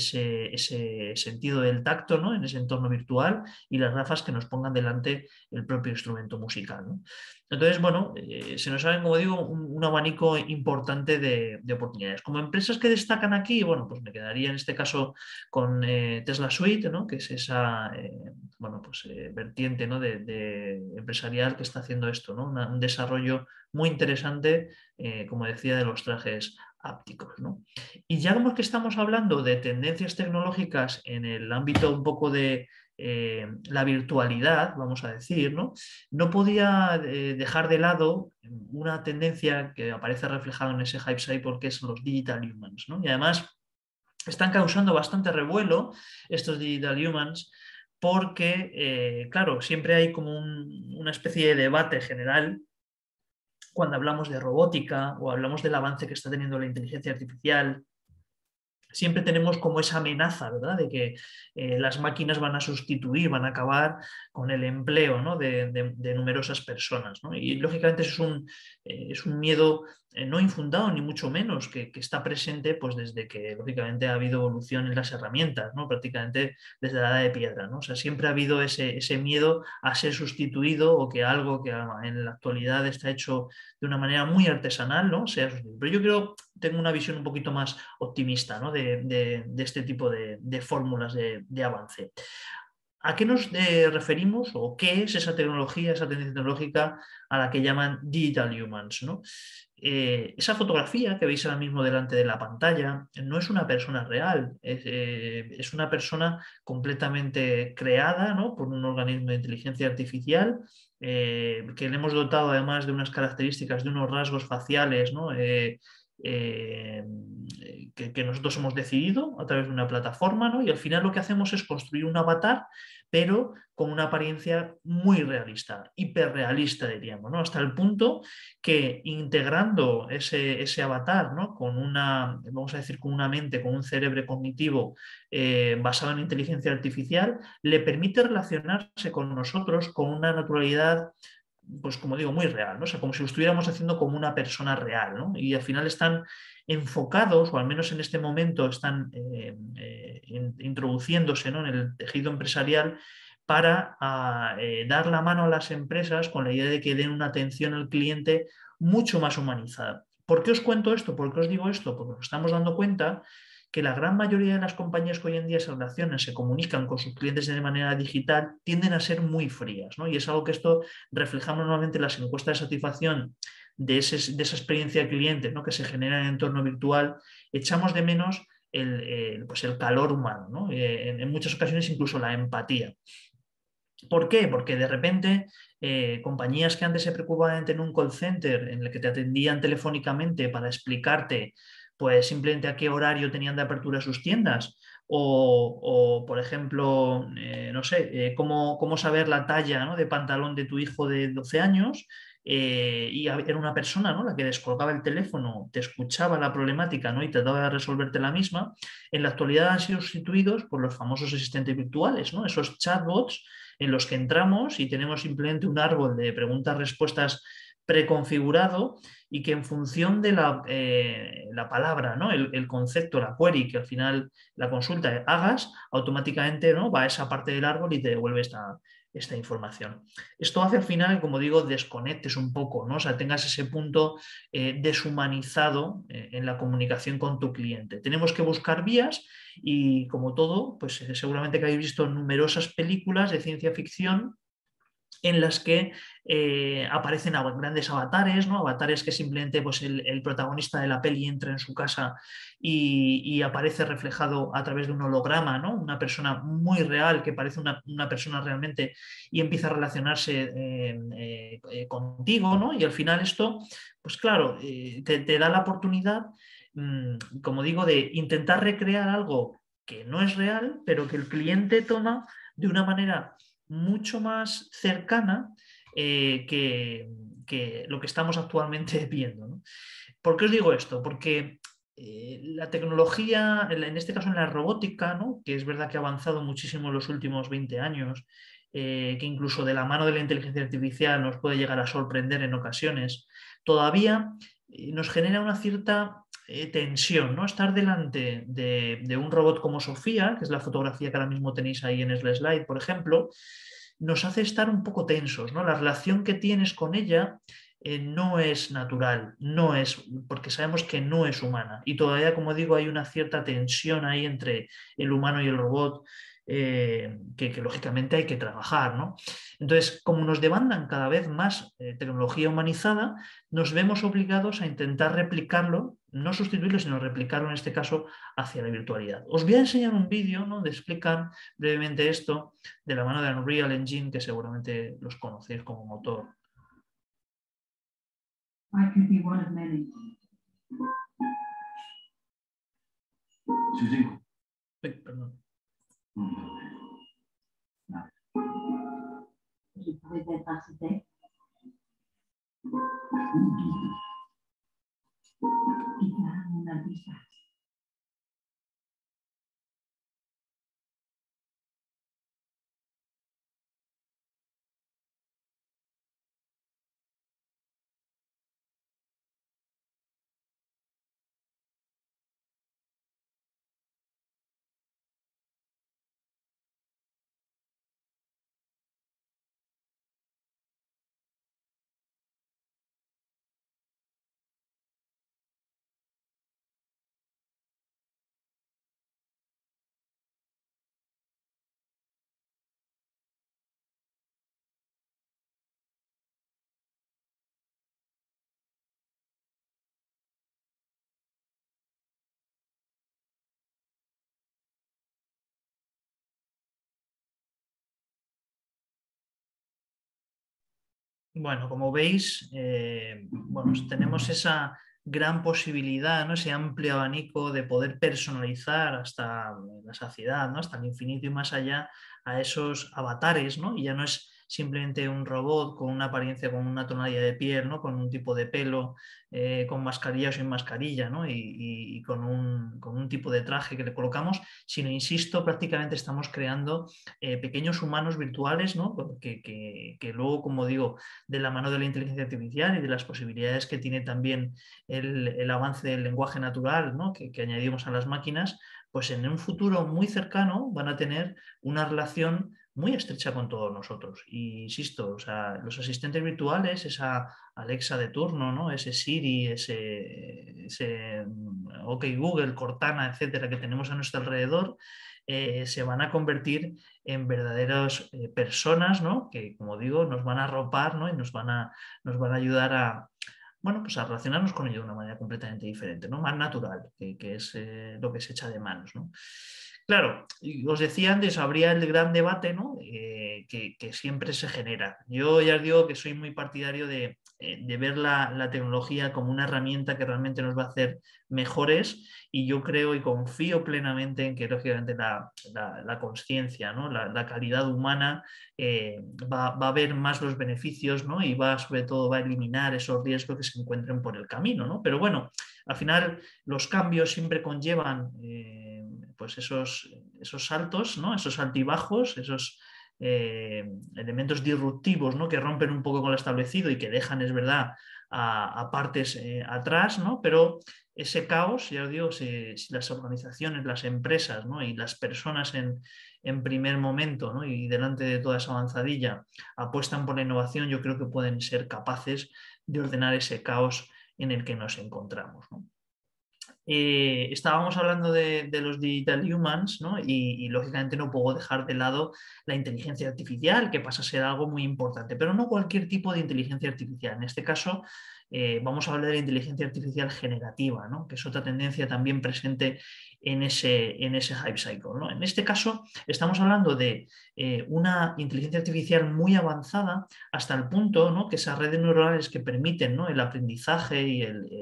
ese sentido del tacto, ¿no? en ese entorno virtual, y las gafas que nos pongan delante el propio instrumento musical, ¿no? Entonces, bueno, se nos abre, como digo, un abanico importante de oportunidades. Como empresas que destacan aquí, bueno, pues me quedaría en este caso con Tesla Suite, ¿no? que es esa bueno, pues, vertiente, ¿no? de empresarial que está haciendo esto, ¿no? Un desarrollo muy interesante, como decía, de los trajes hápticos, ¿no? Y ya como que estamos hablando de tendencias tecnológicas en el ámbito un poco de la virtualidad, vamos a decir, ¿no? No podía dejar de lado una tendencia que aparece reflejada en ese Hype Cycle, que es los Digital Humans, ¿no? Y además están causando bastante revuelo estos Digital Humans porque, claro, siempre hay como una especie de debate general cuando hablamos de robótica o hablamos del avance que está teniendo la inteligencia artificial. Siempre tenemos como esa amenaza, ¿verdad?, de que las máquinas van a sustituir, van a acabar con el empleo, ¿no?, de numerosas personas, ¿no? Y lógicamente es un miedo no infundado, ni mucho menos, que está presente pues, desde que lógicamente ha habido evolución en las herramientas, ¿no?, prácticamente desde la edad de piedra, ¿no? O sea, siempre ha habido ese miedo a ser sustituido o que algo que en la actualidad está hecho de una manera muy artesanal, ¿no?, sea sustituido. Pero yo creo, tengo una visión un poquito más optimista, ¿no?, de este tipo de fórmulas de avance. ¿A qué nos referimos o qué es esa tecnología, esa tendencia tecnológica a la que llaman Digital Humans, ¿no? Esa fotografía que veis ahora mismo delante de la pantalla no es una persona real, es una persona completamente creada, ¿no?, por un organismo de inteligencia artificial que le hemos dotado además de unas características, de unos rasgos faciales, ¿no?, eh, que nosotros hemos decidido a través de una plataforma, ¿no? Y al final lo que hacemos es construir un avatar, pero con una apariencia muy realista, hiperrealista diríamos, ¿no? Hasta el punto que integrando ese avatar, ¿no?, con una, vamos a decir, con una mente, con un cerebro cognitivo basado en inteligencia artificial, le permite relacionarse con nosotros con una naturalidad, pues como digo, muy real, ¿no? O sea, como si lo estuviéramos haciendo como una persona real, ¿no? Y al final están enfocados, o al menos en este momento están introduciéndose, ¿no?, en el tejido empresarial para dar la mano a las empresas con la idea de que den una atención al cliente mucho más humanizada. ¿Por qué os cuento esto? ¿Por qué os digo esto? Porque nos estamos dando cuenta que la gran mayoría de las compañías que hoy en día se relacionan, se comunican con sus clientes de manera digital, tienden a ser muy frías, ¿no? Y es algo que esto reflejamos normalmente en las encuestas de satisfacción de esa experiencia de cliente, ¿no?, que se genera en el entorno virtual. Echamos de menos pues el calor humano, ¿no? En muchas ocasiones incluso la empatía. ¿Por qué? Porque de repente compañías que antes se preocupaban de tener un call center en el que te atendían telefónicamente para explicarte pues simplemente a qué horario tenían de apertura sus tiendas o por ejemplo, no sé, cómo saber la talla, ¿no?, de pantalón de tu hijo de 12 años, y era una persona, ¿no?, la que descolgaba el teléfono, te escuchaba la problemática, ¿no?, y trataba de resolverte la misma. En la actualidad han sido sustituidos por los famosos asistentes virtuales, ¿no?, esos chatbots en los que entramos y tenemos simplemente un árbol de preguntas-respuestas preconfigurado y que en función de la palabra, ¿no?, el concepto, la query, que al final la consulta hagas, automáticamente, ¿no?, va a esa parte del árbol y te devuelve esta información. Esto hace al final, como digo, desconectes un poco, ¿no? O sea, tengas ese punto deshumanizado en la comunicación con tu cliente. Tenemos que buscar vías y, como todo, pues seguramente que habéis visto numerosas películas de ciencia ficción en las que aparecen grandes avatares, ¿no?, avatares que simplemente pues, el protagonista de la peli entra en su casa y aparece reflejado a través de un holograma, ¿no?, una persona muy real que parece una persona realmente y empieza a relacionarse contigo, ¿no? Y al final esto, pues claro, te da la oportunidad, como digo, de intentar recrear algo que no es real, pero que el cliente toma de una manera mucho más cercana que lo que estamos actualmente viendo, ¿no? ¿Por qué os digo esto? Porque la tecnología, en este caso en la robótica, ¿no?, que es verdad que ha avanzado muchísimo en los últimos 20 años, que incluso de la mano de la inteligencia artificial nos puede llegar a sorprender en ocasiones, todavía nos genera una cierta tensión, ¿no? Estar delante de un robot como Sofía, que es la fotografía que ahora mismo tenéis ahí en el slide, por ejemplo, nos hace estar un poco tensos, ¿no? La relación que tienes con ella no es natural, no es, porque sabemos que no es humana. Y todavía, como digo, hay una cierta tensión ahí entre el humano y el robot que lógicamente hay que trabajar, ¿no? Entonces, como nos demandan cada vez más tecnología humanizada, nos vemos obligados a intentar replicarlo no sustituirlo, sino replicarlo en este caso hacia la virtualidad. Os voy a enseñar un vídeo, ¿no?, donde explican brevemente esto de la mano de Unreal Engine, que seguramente los conocéis como motor. I could be one of many. Perdón. Je pourrais être architecte. Quizá un artista. Bueno, como veis, bueno, tenemos esa gran posibilidad, ¿no?, ese amplio abanico de poder personalizar hasta la saciedad, ¿no?, hasta el infinito y más allá a esos avatares, ¿no? Y ya no es simplemente un robot con una apariencia, con una tonalidad de piel, ¿no?, con un tipo de pelo, con mascarilla o sin mascarilla, ¿no?, y con un tipo de traje que le colocamos, sino, insisto, prácticamente estamos creando pequeños humanos virtuales, ¿no?, que luego, como digo, de la mano de la inteligencia artificial y de las posibilidades que tiene también el avance del lenguaje natural, ¿no?, que añadimos a las máquinas, pues en un futuro muy cercano van a tener una relación muy estrecha con todos nosotros. Y insisto, o sea, los asistentes virtuales, esa Alexa de turno, ¿no?, ese Siri, ese OK Google, Cortana, etcétera, que tenemos a nuestro alrededor, se van a convertir en verdaderas personas, ¿no?, que, como digo, nos van a arropar, ¿no?, y nos van a ayudar a, bueno, pues a relacionarnos con ello de una manera completamente diferente, ¿no?, más natural, que es lo que se echa de manos, ¿no? Claro, os decía antes, habría el gran debate, ¿no?, que siempre se genera. Yo ya os digo que soy muy partidario de ver la tecnología como una herramienta que realmente nos va a hacer mejores, y yo creo y confío plenamente en que, lógicamente, la conciencia, ¿no?, la calidad humana va a ver más los beneficios, ¿no?, y sobre todo va a eliminar esos riesgos que se encuentren por el camino, ¿no? Pero bueno, al final los cambios siempre conllevan pues esos saltos, ¿no?, esos altibajos, esos elementos disruptivos, ¿no?, que rompen un poco con lo establecido y que dejan, es verdad, a partes atrás, ¿no? Pero ese caos, ya os digo, si las organizaciones, las empresas, ¿no?, y las personas en primer momento, ¿no?, y delante de toda esa avanzadilla apuestan por la innovación, yo creo que pueden ser capaces de ordenar ese caos en el que nos encontramos, ¿no? Estábamos hablando de los digital humans, ¿no?, y lógicamente no puedo dejar de lado la inteligencia artificial, que pasa a ser algo muy importante, pero no cualquier tipo de inteligencia artificial. En este caso vamos a hablar de la inteligencia artificial generativa, ¿no?, que es otra tendencia también presente en ese hype cycle, ¿no? En este caso estamos hablando de una inteligencia artificial muy avanzada, hasta el punto, ¿no?, que esas redes neuronales que permiten, ¿no?, el aprendizaje y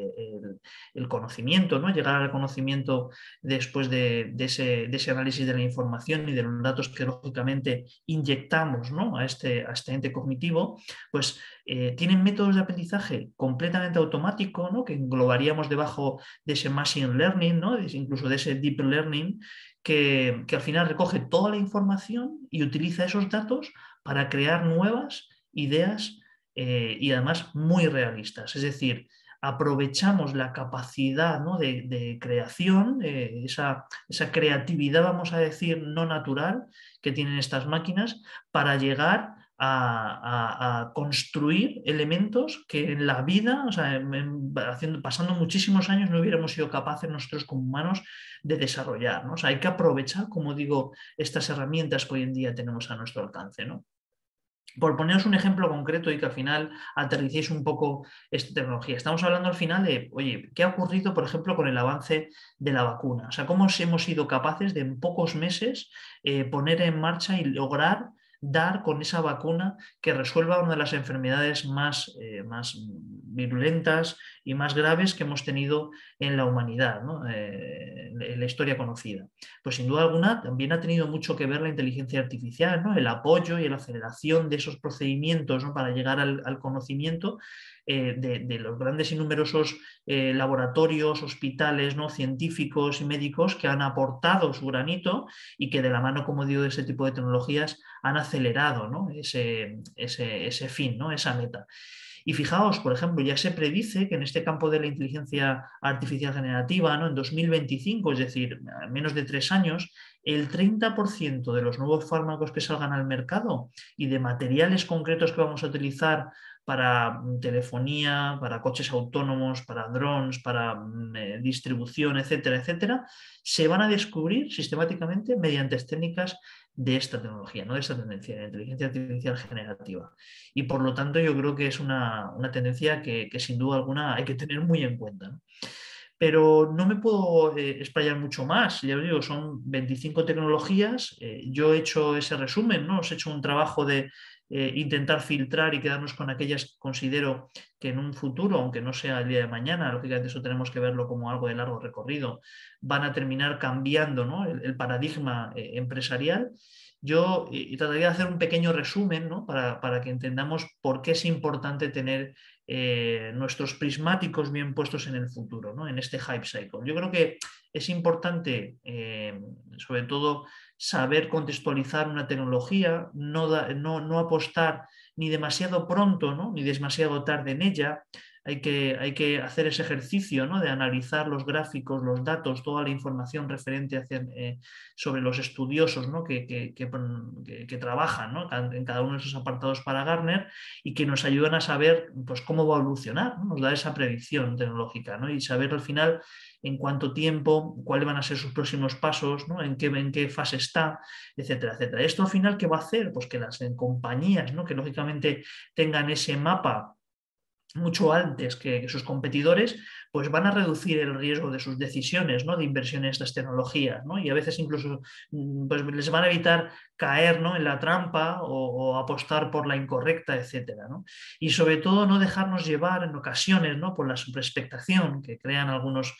el conocimiento, ¿no?, llegar al conocimiento después de ese análisis de la información y de los datos que lógicamente inyectamos, ¿no?, a este ente cognitivo, pues tienen métodos de aprendizaje completamente automático, ¿no?, que englobaríamos debajo de ese machine learning, ¿no?, incluso de ese deep learning, que al final recoge toda la información y utiliza esos datos para crear nuevas ideas y además muy realistas. Es decir, aprovechamos la capacidad, ¿no?, de creación, esa creatividad, vamos a decir, no natural que tienen estas máquinas, para llegar a construir elementos que en la vida, o sea, pasando muchísimos años, no hubiéramos sido capaces nosotros como humanos de desarrollar, ¿no? O sea, hay que aprovechar, como digo, estas herramientas que hoy en día tenemos a nuestro alcance, ¿no? Por poneros un ejemplo concreto y que al final aterricéis un poco esta tecnología. Estamos hablando al final de, oye, ¿qué ha ocurrido, por ejemplo, con el avance de la vacuna? O sea, ¿cómo hemos sido capaces de en pocos meses poner en marcha y lograr dar con esa vacuna que resuelva una de las enfermedades más virulentas y más graves que hemos tenido en la humanidad, ¿no? En la historia conocida? Pues sin duda alguna también ha tenido mucho que ver la inteligencia artificial, ¿no? El apoyo y la aceleración de esos procedimientos, ¿no? Para llegar al conocimiento de los grandes y numerosos laboratorios, hospitales, ¿no? Científicos y médicos que han aportado su granito y que de la mano, como digo, de ese tipo de tecnologías han acelerado, ¿no? ese fin, ¿no? Esa meta. Y fijaos, por ejemplo, ya se predice que en este campo de la inteligencia artificial generativa, ¿no? En 2025, es decir, en menos de 3 años, el 30% de los nuevos fármacos que salgan al mercado y de materiales concretos que vamos a utilizar para telefonía, para coches autónomos, para drones, para distribución, etcétera, etcétera, se van a descubrir sistemáticamente mediante técnicas de esta tecnología, no de esta tendencia de inteligencia artificial generativa. Y por lo tanto yo creo que es una tendencia que sin duda alguna hay que tener muy en cuenta, ¿no? Pero no me puedo explayar mucho más. Ya os digo, son 25 tecnologías. Yo he hecho ese resumen, ¿no? Os he hecho un trabajo de intentar filtrar y quedarnos con aquellas que considero que en un futuro, aunque no sea el día de mañana, lógicamente eso tenemos que verlo como algo de largo recorrido, van a terminar cambiando, ¿no? el paradigma empresarial. Yo trataría de hacer un pequeño resumen, ¿no? Para que entendamos por qué es importante tener nuestros prismáticos bien puestos en el futuro, ¿no? En este hype cycle. Yo creo que es importante, sobre todo, saber contextualizar una tecnología, no apostar ni demasiado pronto, ¿no? Ni demasiado tarde en ella. Hay que hacer ese ejercicio, ¿no? De analizar los gráficos, los datos, toda la información referente sobre los estudiosos, ¿no? que trabajan, ¿no? En cada uno de esos apartados para Gartner y que nos ayudan a saber pues, cómo va a evolucionar, ¿no? Nos da esa predicción tecnológica, ¿no? Y saber al final en cuánto tiempo, cuáles van a ser sus próximos pasos, ¿no? en qué fase está, etcétera, etcétera. Esto al final, ¿qué va a hacer? Pues que las compañías, ¿no? Que lógicamente tengan ese mapa mucho antes que sus competidores, pues van a reducir el riesgo de sus decisiones, ¿no? De inversión en estas tecnologías, ¿no? Y a veces incluso pues les van a evitar caer, ¿no? En la trampa o apostar por la incorrecta, etcétera, ¿no? Y sobre todo no dejarnos llevar en ocasiones, ¿no? Por la sobreexpectación que crean algunos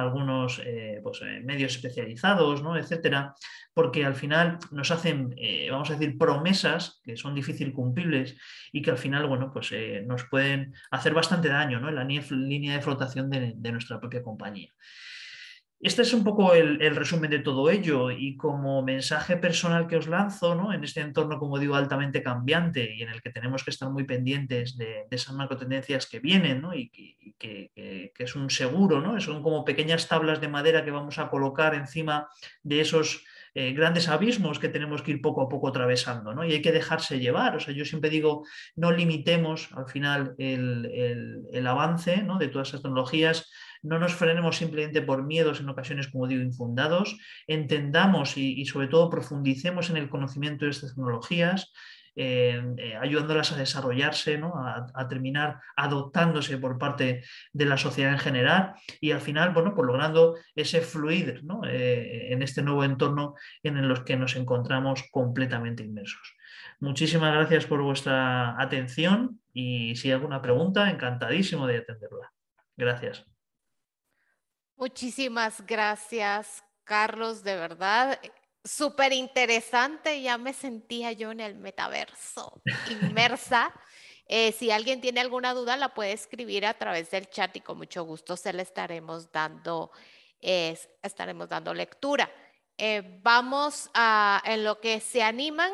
medios especializados, ¿no? Etcétera, porque al final nos hacen, vamos a decir, promesas que son difícil cumplibles y que al final, bueno, pues nos pueden hacer bastante daño, ¿no? En la línea de flotación de nuestra propia compañía. Este es un poco el resumen de todo ello y como mensaje personal que os lanzo, ¿no? En este entorno, como digo, altamente cambiante y en el que tenemos que estar muy pendientes de esas macrotendencias que vienen, ¿no? Y que es un seguro, ¿no? Son como pequeñas tablas de madera que vamos a colocar encima de esos grandes abismos que tenemos que ir poco a poco atravesando, ¿no? Y hay que dejarse llevar. O sea, yo siempre digo, no limitemos al final el avance, ¿no? De todas esas tecnologías. No nos frenemos simplemente por miedos en ocasiones, como digo, infundados, entendamos y sobre todo profundicemos en el conocimiento de estas tecnologías, ayudándolas a desarrollarse, ¿no? a terminar adoptándose por parte de la sociedad en general y al final, bueno, pues logrando ese fluir, ¿no? En este nuevo entorno en el que nos encontramos completamente inmersos. Muchísimas gracias por vuestra atención y si hay alguna pregunta, encantadísimo de atenderla. Gracias. Muchísimas gracias, Carlos, de verdad. Súper interesante, ya me sentía yo en el metaverso, inmersa. Si alguien tiene alguna duda, la puede escribir a través del chat y con mucho gusto se le estaremos dando lectura. Vamos en lo que se animan,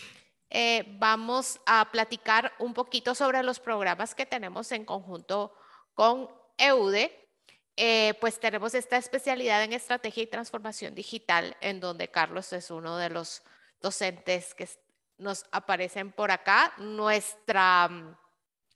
vamos a platicar un poquito sobre los programas que tenemos en conjunto con EUDE. Pues tenemos esta especialidad en estrategia y transformación digital, en donde Carlos es uno de los docentes que nos aparecen por acá. Nuestra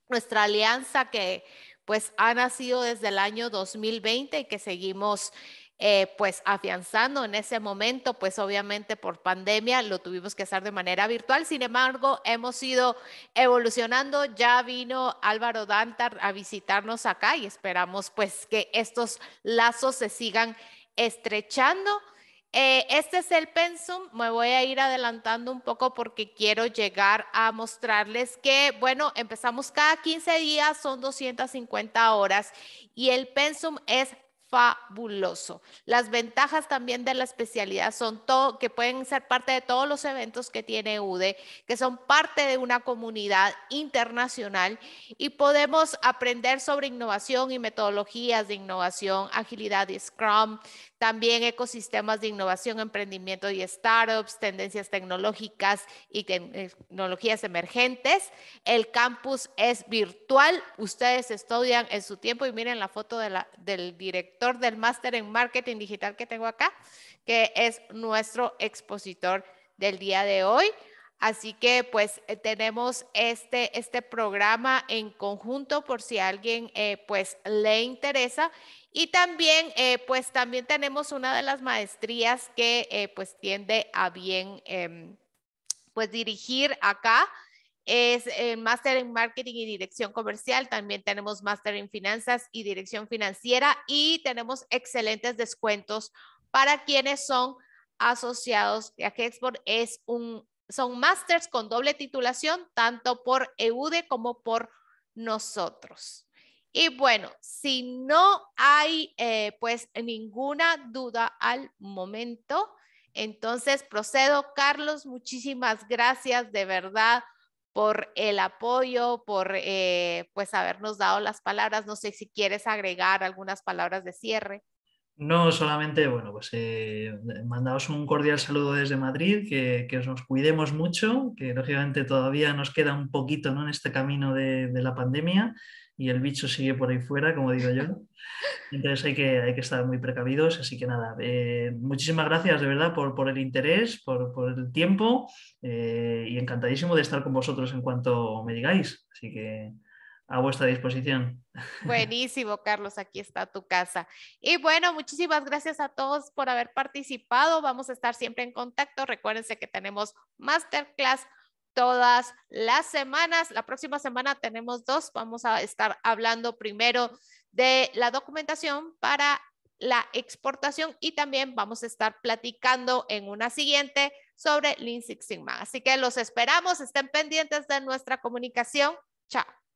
alianza que pues ha nacido desde el año 2020 y que seguimos pues afianzando en ese momento, pues obviamente por pandemia lo tuvimos que hacer de manera virtual. Sin embargo, hemos ido evolucionando. Ya vino Álvaro Dantar a visitarnos acá y esperamos pues que estos lazos se sigan estrechando. Este es el pensum. Me voy a ir adelantando un poco porque quiero llegar a mostrarles que, bueno, empezamos cada 15 días, son 250 horas y el pensum es fabuloso. Las ventajas también de la especialidad son todo, que pueden ser parte de todos los eventos que tiene UDE, que son parte de una comunidad internacional y podemos aprender sobre innovación y metodologías de innovación, agilidad y Scrum, también ecosistemas de innovación, emprendimiento y startups, tendencias tecnológicas y tecnologías emergentes. El campus es virtual. Ustedes estudian en su tiempo y miren la foto del director del máster en marketing digital que tengo acá, que es nuestro expositor del día de hoy. Así que pues tenemos este programa en conjunto por si a alguien pues le interesa. Y también pues también tenemos una de las maestrías que pues tiende a bien pues dirigir acá. Es máster en marketing y dirección comercial. También tenemos máster en finanzas y dirección financiera y tenemos excelentes descuentos para quienes son asociados a HEXPORT. Son másters con doble titulación, tanto por EUDE como por nosotros. Y bueno, si no hay pues ninguna duda al momento, entonces procedo. Carlos, muchísimas gracias de verdad por el apoyo, por pues habernos dado las palabras. No sé si quieres agregar algunas palabras de cierre. No, solamente, bueno, pues mandaos un cordial saludo desde Madrid, que nos cuidemos mucho, que lógicamente todavía nos queda un poquito, ¿no?, en este camino de la pandemia y el bicho sigue por ahí fuera, como digo yo. Entonces hay que estar muy precavidos, así que nada, muchísimas gracias de verdad por el interés, por el tiempo y encantadísimo de estar con vosotros en cuanto me digáis, así que a vuestra disposición. Buenísimo, Carlos, aquí está tu casa. Y bueno, muchísimas gracias a todos por haber participado. Vamos a estar siempre en contacto. Recuérdense que tenemos masterclass todas las semanas. La próxima semana tenemos 2. Vamos a estar hablando primero de la documentación para la exportación y también vamos a estar platicando en una siguiente sobre Lean Six Sigma. Así que los esperamos. Estén pendientes de nuestra comunicación. Chao.